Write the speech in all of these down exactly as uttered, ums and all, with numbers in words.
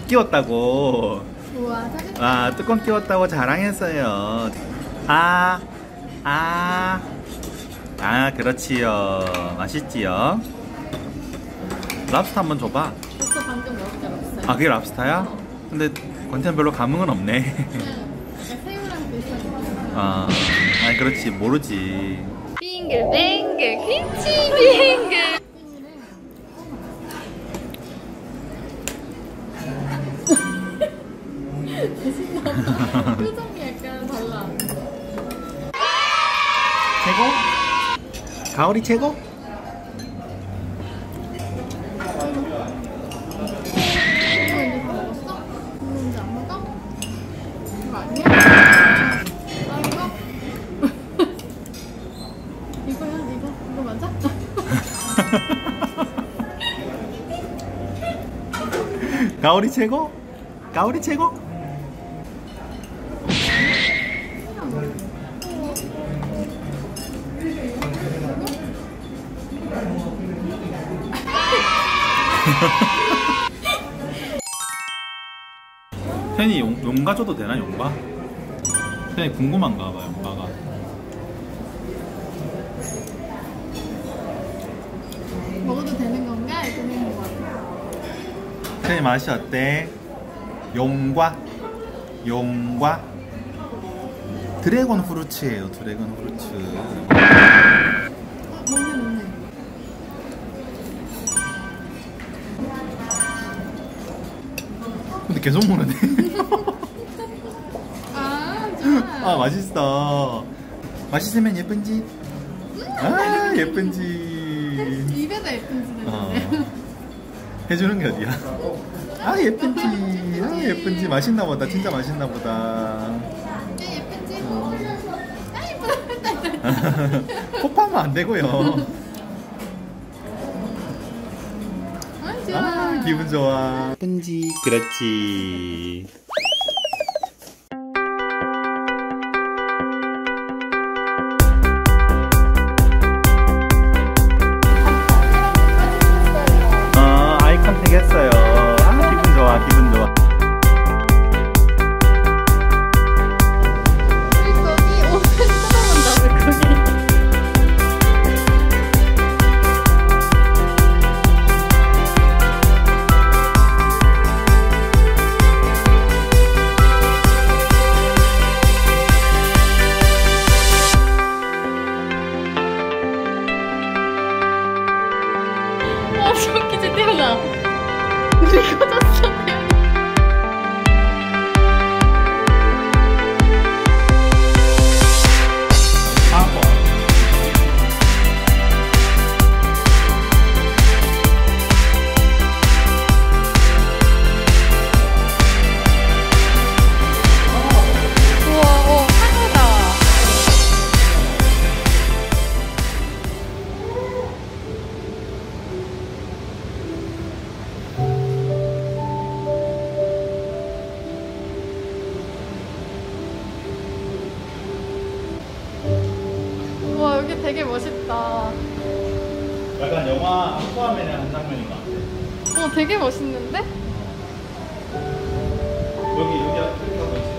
끼웠다고. 우와, 아, 뚜껑 끼웠다고 자랑했어요. 아, 아, 아, 그렇지요. 맛있지요. 랍스터 한번 줘봐. 벌써 방금 먹었죠, 랍스터. 아, 그게 랍스터야? 근데 권태는 별로 감흥은 없네. 그냥 약간 새우랑 비슷한 느낌. 아, 아니 그렇지, 모르지. 빙글뱅글 김치 빙글. 표정이 약간 달라. 최고? 가오리 최고? 이거 이제 다 먹었어? 이거 이제 안 먹어? 이거 아니야? 아 이거? 이거야? 이거? 이거 맞아? 가오리 최고? 가오리 최고? 팬이 용, 용가 줘도 되나? 용가? 팬이 궁금한가 봐. 용가가 먹어도 되는 건가? 이거는 뭐? 팬이 맛이 어때? 용과? 용과? 드래곤 후르츠예요. 드래곤 후르츠. 어, 먹네 먹네. 근데 계속 먹는데. 아 좋아. 아 맛있어. 맛있으면 예쁜지. 아 예쁜지. 입에다 예쁜지 어. 내는데. 해주는 게 어디야? 아 예쁜지. 아 예쁜지. 맛있나 보다. 진짜 맛있나 보다. 예쁜지. 어. 아 예쁘다. 폭파하면 안 되고요. 아 좋아. 아 기분 좋아. 예쁜지. 그렇지. 어 아이 컨택 했어요. 아 기분 좋아. 기분 좋아. 웃기지 태어나. 눈이 커졌어 태어나. 와 여기 되게 멋있다. 약간 영화 아쿠아맨의 한 장면인 것 같아. 어 되게 멋있는데? 여기 여기 이렇게 하고 있어.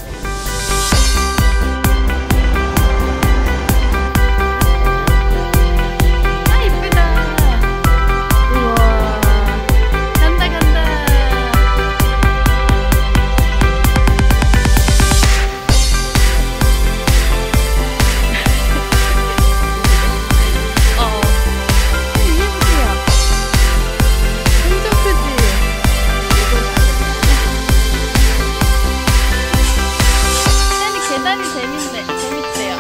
아 이쁘다. 우와 간다 간다. 어 이게 무슨이야? 엄청 크지? 아니 계단이 재밌네. 재밌대요.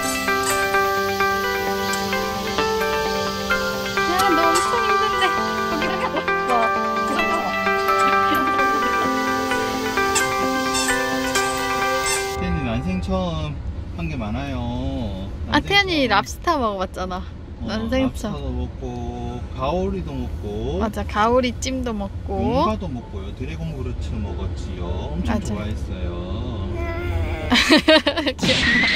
야, 너 엄청 힘든데. 거기로 가봐. 와, 무섭다. 태연이 난생 처음 한 게 많아요. 아, 태연이 랍스터 먹어봤잖아. 난생 랍스터도 처음. 먹고 가오리도 먹고 맞아, 가오리 찜도 먹고. 용가도 먹고요. 드래곤 후르츠 먹었지요. 엄청 맞아. 좋아했어요. 기억나.